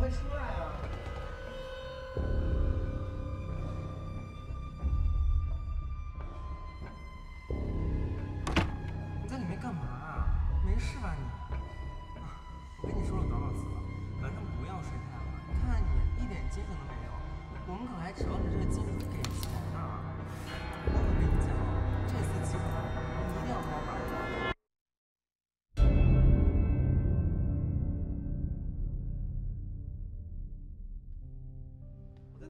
快出来啊！你在里面干嘛啊？没事吧你？啊，我跟你说了多少次了，晚上不要睡太晚。你看你一点精神都没有，我们可还指望着这个金主给